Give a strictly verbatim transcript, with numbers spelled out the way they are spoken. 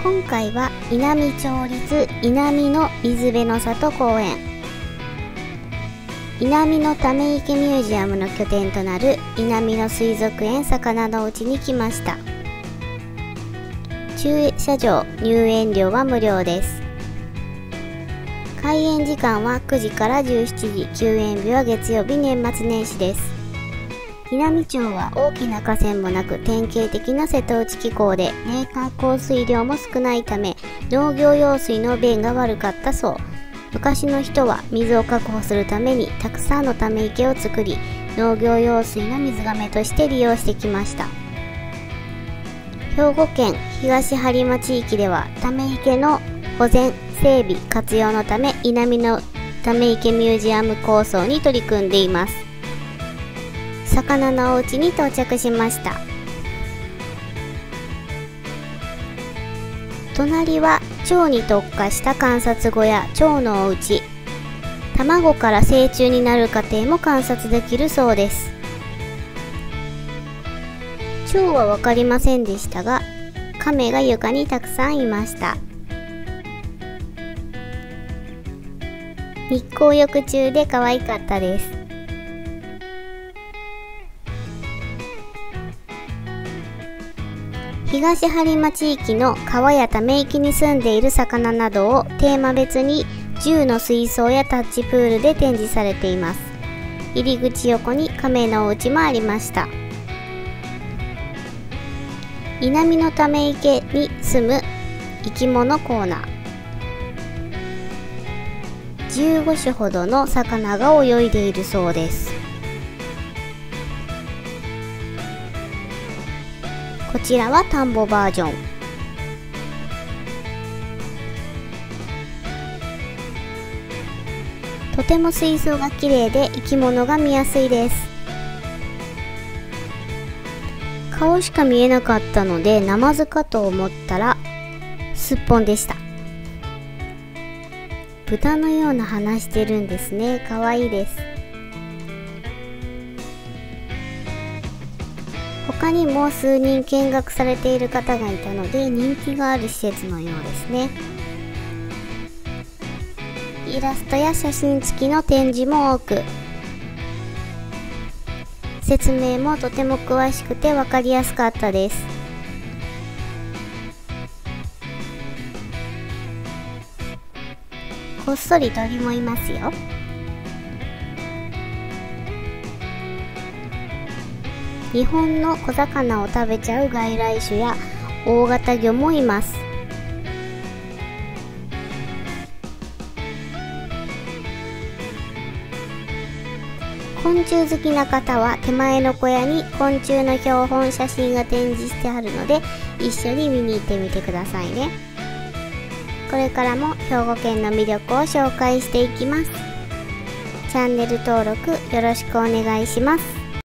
今回は稲美町立稲美の水辺の里公園、稲美のため池ミュージアムの拠点となる稲美の水族園魚のうちに来ました。駐車場入園料は無料です。開園時間はくじからじゅうしちじ、休園日は月曜日年末年始です。稲美町は大きな河川もなく典型的な瀬戸内気候で、年間降水量も少ないため農業用水の便が悪かったそう。昔の人は水を確保するためにたくさんのため池を作り、農業用水の水がめとして利用してきました。兵庫県東播磨地域ではため池の保全整備活用のため稲美のため池ミュージアム構想に取り組んでいます。魚のお家に到着しました。隣は蝶に特化した観察小屋蝶のお家。卵から成虫になる過程も観察できるそうです。蝶は分かりませんでしたが、亀が床にたくさんいました。日光浴中で可愛かったです。東播磨地域の川やため池に住んでいる魚などをテーマ別にじゅうの水槽やタッチプールで展示されています。入り口横に亀のお家もありました。稲美のため池に住む生き物コーナー。じゅうごしゅほどの魚が泳いでいるそうです。こちらは田んぼバージョン。とても水槽が綺麗で生き物が見やすいです。顔しか見えなかったのでナマズかと思ったらすっぽんでした。豚のような鼻してるんですね。かわいいです。他にも数人見学されている方がいたので人気がある施設のようですね。イラストや写真付きの展示も多く、説明もとても詳しくて分かりやすかったです。こっそり鳥もいますよ。日本の小魚を食べちゃう外来種や大型魚もいます。昆虫好きな方は手前の小屋に昆虫の標本写真が展示してあるので一緒に見に行ってみてくださいね。これからも兵庫県の魅力を紹介していきます。チャンネル登録よろしくお願いします。